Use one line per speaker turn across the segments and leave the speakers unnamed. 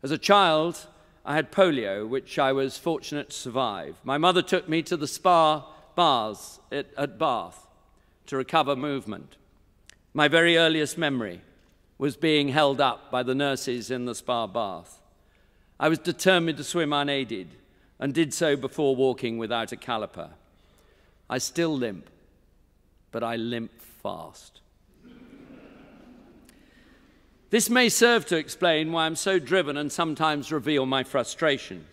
As a child, I had polio, which I was fortunate to survive. My mother took me to the spa baths at Bath to recover movement. My very earliest memory was being held up by the nurses in the spa bath. I was determined to swim unaided and did so before walking without a caliper. I still limp, but I limp fast. This may serve to explain why I'm so driven and sometimes reveal my frustration.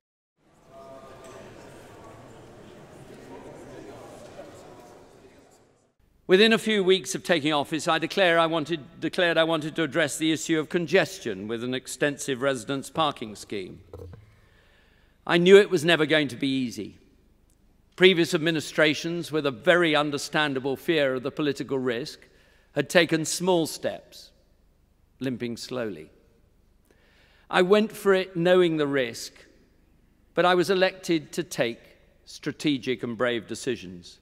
Within a few weeks of taking office, I declared I wanted to address the issue of congestion with an extensive residence parking scheme. I knew it was never going to be easy. Previous administrations, with a very understandable fear of the political risk, had taken small steps, limping slowly. I went for it knowing the risk, but I was elected to take strategic and brave decisions.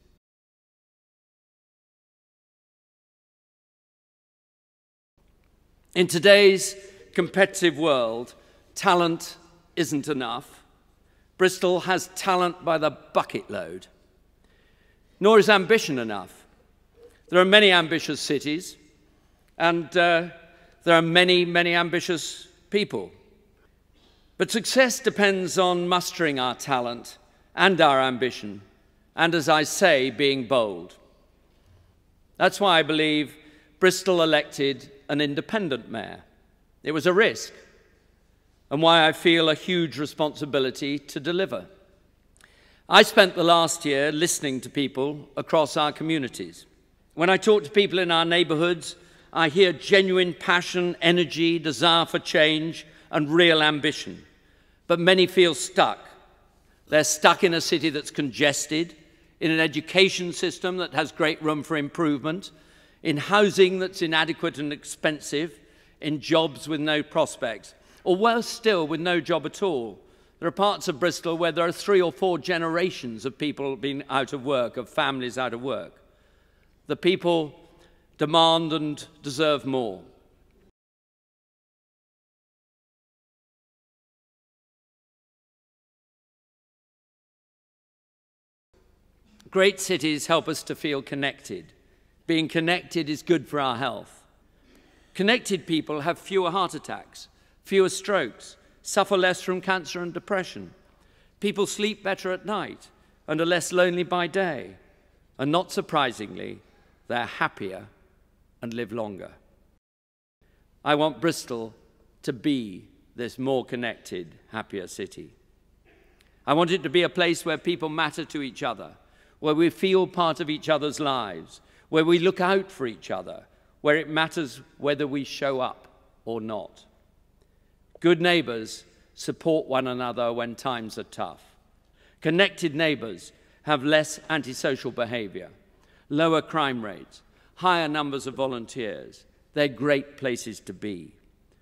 In today's competitive world, talent isn't enough. Bristol has talent by the bucket load. Nor is ambition enough. There are many ambitious cities, and there are many, many ambitious people. But success depends on mustering our talent and our ambition, and as I say, being bold. That's why I believe Bristol elected an independent mayor. It was a risk, and why I feel a huge responsibility to deliver. I spent the last year listening to people across our communities. When I talk to people in our neighbourhoods, I hear genuine passion, energy, desire for change, and real ambition. But many feel stuck. They're stuck in a city that's congested, in an education system that has great room for improvement, in housing that's inadequate and expensive, in jobs with no prospects, or worse still, with no job at all. There are parts of Bristol where there are 3 or 4 generations of people being out of work, of families out of work. The people demand and deserve more. Great cities help us to feel connected. Being connected is good for our health. Connected people have fewer heart attacks, fewer strokes, suffer less from cancer and depression. People sleep better at night and are less lonely by day. And not surprisingly, they're happier and live longer. I want Bristol to be this more connected, happier city. I want it to be a place where people matter to each other, where we feel part of each other's lives, where we look out for each other, where it matters whether we show up or not. Good neighbours support one another when times are tough. Connected neighbours have less antisocial behaviour, lower crime rates, higher numbers of volunteers. They're great places to be.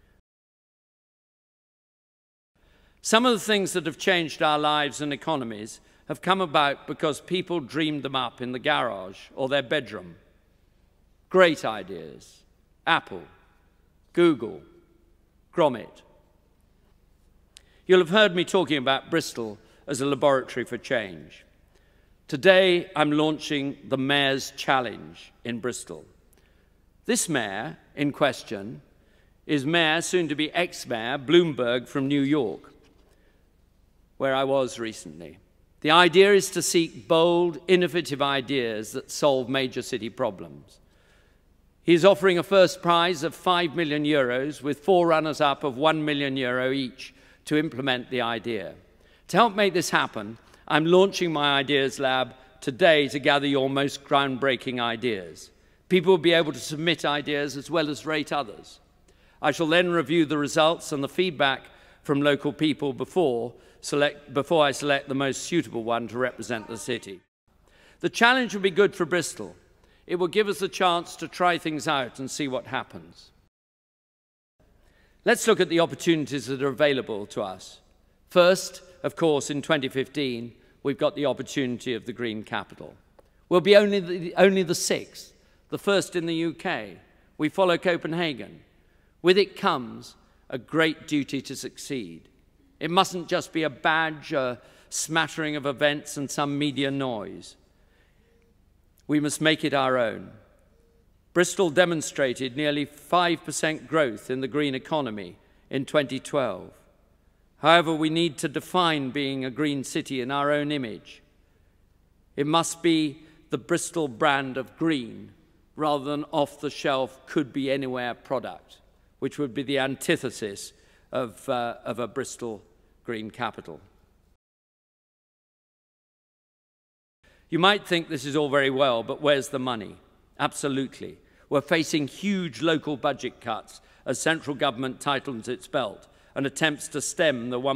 Some of the things that have changed our lives and economies have come about because people dreamed them up in the garage or their bedroom. Great ideas. Apple, Google, Gromit. You'll have heard me talking about Bristol as a laboratory for change. Today, I'm launching the Mayor's Challenge in Bristol. This mayor in question is Mayor, soon to be ex-Mayor, Bloomberg from New York, where I was recently. The idea is to seek bold, innovative ideas that solve major city problems. He's offering a first prize of €5 million with 4 runners-up of €1 million each to implement the idea. To help make this happen, I'm launching my Ideas Lab today to gather your most groundbreaking ideas. People will be able to submit ideas as well as rate others. I shall then review the results and the feedback from local people before I select the most suitable one to represent the city. The challenge will be good for Bristol. It will give us a chance to try things out and see what happens. Let's look at the opportunities that are available to us. First, of course, in 2015, we've got the opportunity of the Green Capital. We'll be only the 6th, the first in the UK. We follow Copenhagen. With it comes a great duty to succeed. It mustn't just be a badge, a smattering of events and some media noise. We must make it our own. Bristol demonstrated nearly 5% growth in the green economy in 2012. However, we need to define being a green city in our own image. It must be the Bristol brand of green rather than off-the-shelf, could-be-anywhere product, which would be the antithesis of a Bristol green capital. You might think this is all very well, but where's the money? Absolutely. We're facing huge local budget cuts as central government tightens its belt and attempts to stem the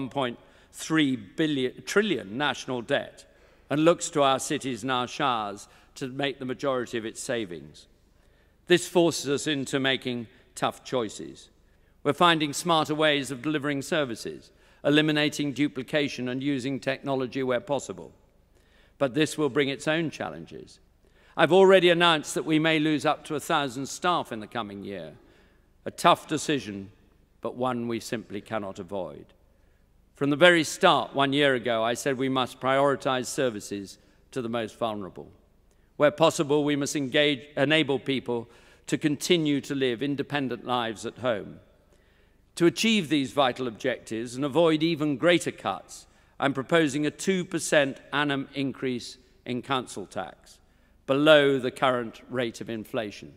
1.3 trillion national debt and looks to our cities and our shires to make the majority of its savings. This forces us into making tough choices. We're finding smarter ways of delivering services, eliminating duplication and using technology where possible. But this will bring its own challenges. I've already announced that we may lose up to 1,000 staff in the coming year. A tough decision, but one we simply cannot avoid. From the very start, 1 year ago, I said we must prioritize services to the most vulnerable. Where possible, we must enable people to continue to live independent lives at home. To achieve these vital objectives and avoid even greater cuts, I'm proposing a 2% annum increase in council tax, below the current rate of inflation.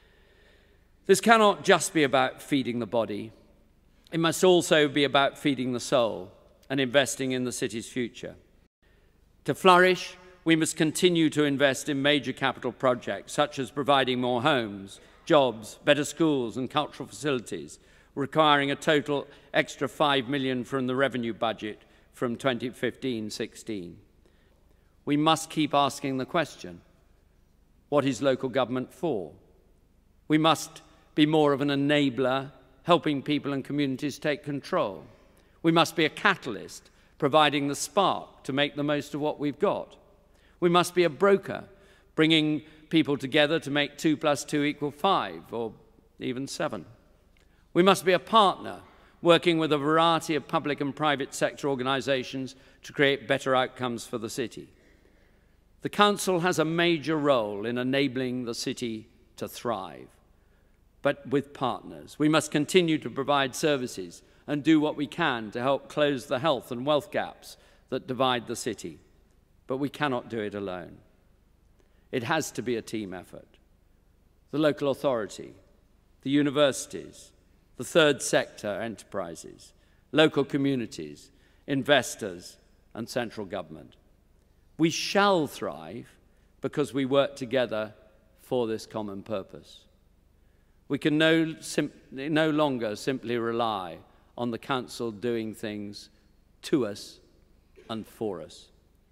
This cannot just be about feeding the body. It must also be about feeding the soul and investing in the city's future. To flourish, we must continue to invest in major capital projects, such as providing more homes, jobs, better schools and cultural facilities, requiring a total extra $5 million from the revenue budget from 2015-16. We must keep asking the question, what is local government for? We must be more of an enabler, helping people and communities take control. We must be a catalyst, providing the spark to make the most of what we've got. We must be a broker, bringing people together to make 2 + 2 = 5, or even 7. We must be a partner, working with a variety of public and private sector organisations to create better outcomes for the city. The Council has a major role in enabling the city to thrive, but with partners. We must continue to provide services and do what we can to help close the health and wealth gaps that divide the city. But we cannot do it alone. It has to be a team effort. The local authority, the universities, the third sector enterprises, local communities, investors, and central government. We shall thrive because we work together for this common purpose. We can no longer simply rely on the Council doing things to us and for us.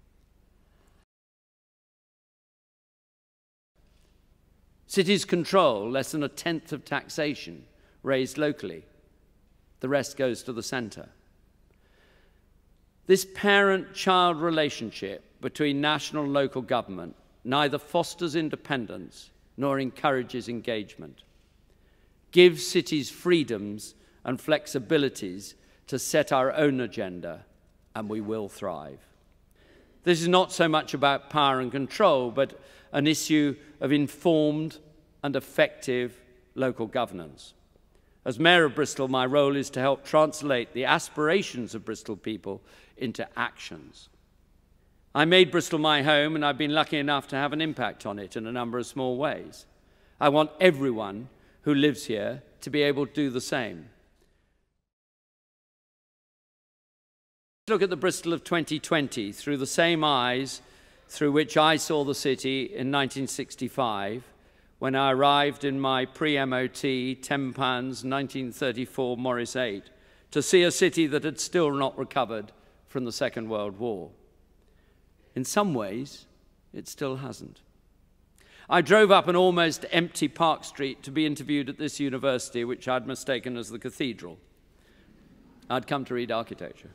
Cities control less than 1/10 of taxation raised locally. The rest goes to the centre. This parent-child relationship between national and local government neither fosters independence nor encourages engagement. Gives cities freedoms and flexibilities to set our own agenda, and we will thrive. This is not so much about power and control, but an issue of informed and effective local governance. As Mayor of Bristol, my role is to help translate the aspirations of Bristol people into actions. I made Bristol my home, and I've been lucky enough to have an impact on it in a number of small ways. I want everyone who lives here to be able to do the same. Look at the Bristol of 2020 through the same eyes through which I saw the city in 1965 when I arrived in my pre-MOT £10 1934 Morris 8 to see a city that had still not recovered from the Second World War. In some ways, it still hasn't. I drove up an almost empty Park Street to be interviewed at this university, which I'd mistaken as the cathedral. I'd come to read architecture.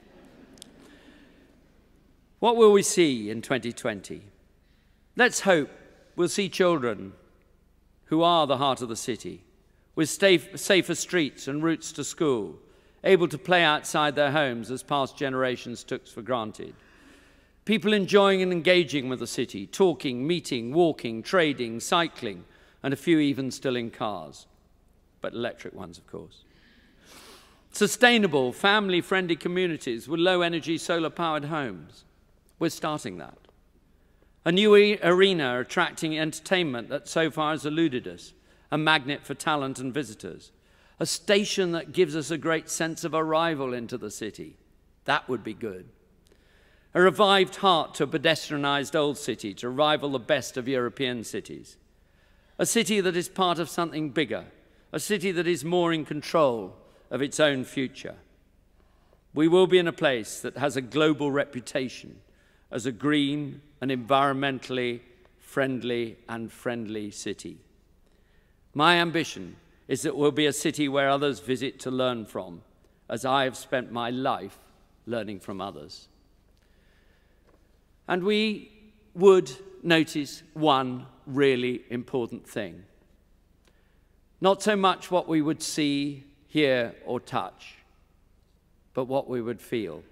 What will we see in 2020? Let's hope we'll see children who are the heart of the city, with safer streets and routes to school, able to play outside their homes as past generations took for granted. People enjoying and engaging with the city, talking, meeting, walking, trading, cycling, and a few even still in cars, but electric ones, of course. Sustainable, family-friendly communities with low-energy, solar-powered homes. We're starting that. A new arena attracting entertainment that so far has eluded us, a magnet for talent and visitors. A station that gives us a great sense of arrival into the city. That would be good. A revived heart to a pedestrianised old city to rival the best of European cities. A city that is part of something bigger. A city that is more in control of its own future. We will be in a place that has a global reputation as a green and environmentally friendly and friendly city. My ambition is that we'll be a city where others visit to learn from, as I have spent my life learning from others. And we would notice one really important thing. Not so much what we would see, hear, or touch, but what we would feel.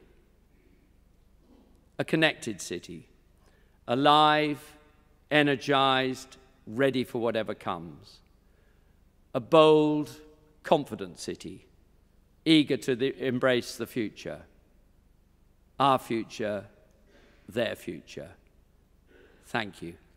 A connected city, alive, energized, ready for whatever comes. A bold, confident city, eager to embrace the future. Our future, their future. Thank you.